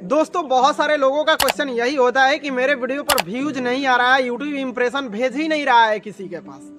दोस्तों बहुत सारे लोगों का क्वेश्चन यही होता है कि मेरे वीडियो पर व्यूज नहीं आ रहा है, यूट्यूब इंप्रेशन भेज ही नहीं रहा है किसी के पास,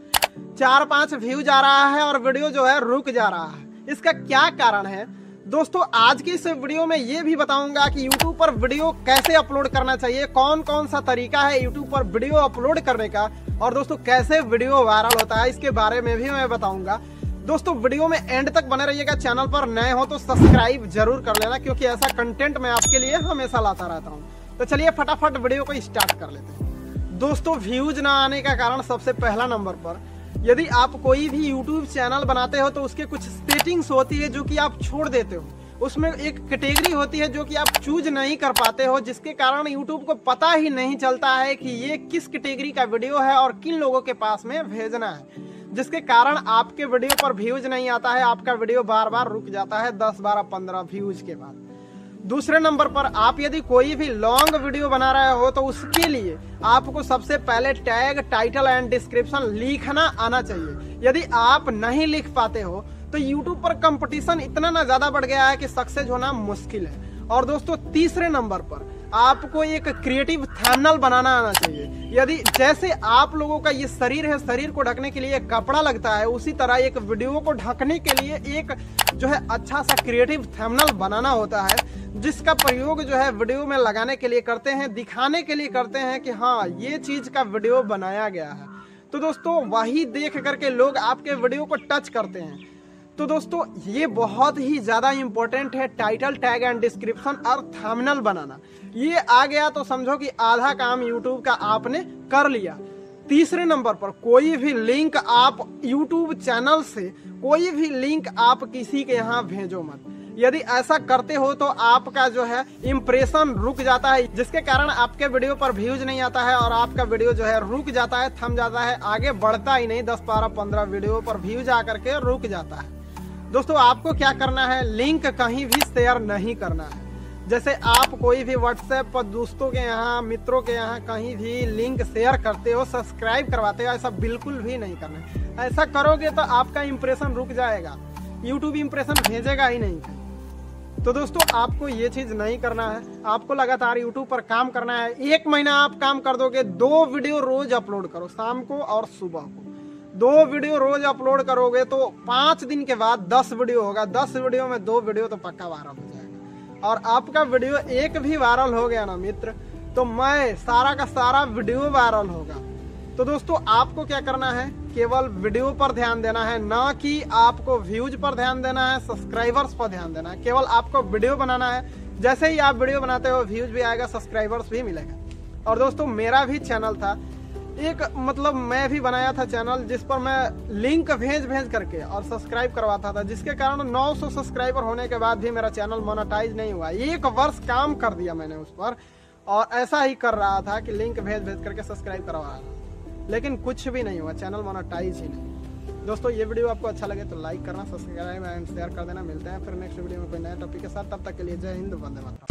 4-5 व्यूज आ रहा है और वीडियो जो है रुक जा रहा है। इसका क्या कारण है? दोस्तों आज की इस वीडियो में ये भी बताऊंगा कि यूट्यूब पर वीडियो कैसे अपलोड करना चाहिए, कौन कौन सा तरीका है यूट्यूब पर वीडियो अपलोड करने का, और दोस्तों कैसे वीडियो वायरल होता है इसके बारे में भी मैं बताऊंगा। दोस्तों वीडियो में एंड तक बने रहिएगा। चैनल पर नए हो तो सब्सक्राइब जरूर कर लेना, क्योंकि ऐसा कंटेंट मैं आपके लिए हमेशा लाता रहता हूं। तो चलिए फटाफट वीडियो को स्टार्ट कर लेते हैं। दोस्तों व्यूज ना आने का कारण सबसे पहला नंबर पर, यदि आप कोई भी यूट्यूब चैनल बनाते हो तो उसके कुछ सेटिंग्स होती है जो कि आप छोड़ देते हो। उसमें एक कैटेगरी होती है जो कि आप चूज नहीं कर पाते हो, जिसके कारण यूट्यूब को पता ही नहीं चलता है कि ये किस कैटेगरी का वीडियो है और किन लोगों के पास में भेजना है, जिसके कारण आपके वीडियो पर व्यूज नहीं आता है। आपका वीडियो बार बार रुक जाता है 10, 12, 15 व्यूज के बाद। दूसरे नंबर पर, आप यदि कोई भी लॉन्ग वीडियो बना रहे हो तो उसके लिए आपको सबसे पहले टैग, टाइटल एंड डिस्क्रिप्शन लिखना आना चाहिए। यदि आप नहीं लिख पाते हो तो YouTube पर कंपटीशन इतना ना ज्यादा बढ़ गया है कि सक्सेस होना मुश्किल है। और दोस्तों तीसरे नंबर पर, आपको एक क्रिएटिव थंबनेल बनाना आना चाहिए। यदि जैसे आप लोगों का ये शरीर है, शरीर को ढकने के लिए एक कपड़ा लगता है, उसी तरह एक वीडियो को ढकने के लिए एक जो है अच्छा सा क्रिएटिव थंबनेल बनाना होता है, जिसका प्रयोग जो है वीडियो में लगाने के लिए करते हैं, दिखाने के लिए करते हैं कि हाँ ये चीज का वीडियो बनाया गया है। तो दोस्तों वही देख करके लोग आपके वीडियो को टच करते हैं। तो दोस्तों ये बहुत ही ज्यादा इंपॉर्टेंट है, टाइटल, टैग एंड डिस्क्रिप्शन और थंबनेल बनाना। ये आ गया तो समझो कि आधा काम यूट्यूब का आपने कर लिया। तीसरे नंबर पर, कोई भी लिंक आप यूट्यूब चैनल से, कोई भी लिंक आप किसी के यहाँ भेजो मत। यदि ऐसा करते हो तो आपका जो है इंप्रेशन रुक जाता है, जिसके कारण आपके वीडियो पर व्यूज नहीं आता है और आपका वीडियो जो है रुक जाता है, थम जाता है, आगे बढ़ता ही नहीं। 10, 12, 15 वीडियो पर व्यूज आकर के रुक जाता है। दोस्तों आपको क्या करना है, लिंक कहीं भी शेयर नहीं करना है। जैसे आप कोई भी व्हाट्सएप पर दोस्तों के यहाँ, मित्रों के यहाँ कहीं भी लिंक शेयर करते हो, सब्सक्राइब करवाते हो, ऐसा बिल्कुल भी नहीं करना है। ऐसा करोगे तो आपका इंप्रेशन रुक जाएगा, यूट्यूब इंप्रेशन भेजेगा ही नहीं। तो दोस्तों आपको ये चीज नहीं करना है। आपको लगातार यूट्यूब पर काम करना है। 1 महीना आप काम कर दोगे, 2 वीडियो रोज अपलोड करो, शाम को और सुबह को 2 वीडियो रोज अपलोड करोगे तो 5 दिन के बाद 10 वीडियो होगा। 10 वीडियो में 2 वीडियो तो पक्का वायरल हो जाएगा। और आपका वीडियो एक भी वायरल हो गया ना मित्र, तो मैं सारा का सारा वीडियो वायरल होगा। तो दोस्तों आपको क्या करना है, केवल वीडियो पर ध्यान देना है, ना कि आपको व्यूज पर ध्यान देना है, सब्सक्राइबर्स पर ध्यान देना है। केवल आपको वीडियो बनाना है। जैसे ही आप वीडियो बनाते हो व्यूज भी आएगा, सब्सक्राइबर्स भी मिलेगा। और दोस्तों मेरा भी चैनल था एक, मतलब मैं भी बनाया था चैनल जिस पर मैं लिंक भेज करके और सब्सक्राइब करवाता था, जिसके कारण 900 सब्सक्राइबर होने के बाद भी मेरा चैनल मोनेटाइज नहीं हुआ। 1 वर्ष काम कर दिया मैंने उस पर, और ऐसा ही कर रहा था कि लिंक भेज करके सब्सक्राइब करवा रहा था, लेकिन कुछ भी नहीं हुआ, चैनल मोनेटाइज ही नहीं। दोस्तों ये वीडियो आपको अच्छा लगे तो लाइक करना, सब्सक्राइब एंड शेयर कर देना। मिलते हैं फिर नेक्स्ट वीडियो में कोई नया टॉपिक के साथ। तब तक के लिए जय हिंद, वंदे मातरम।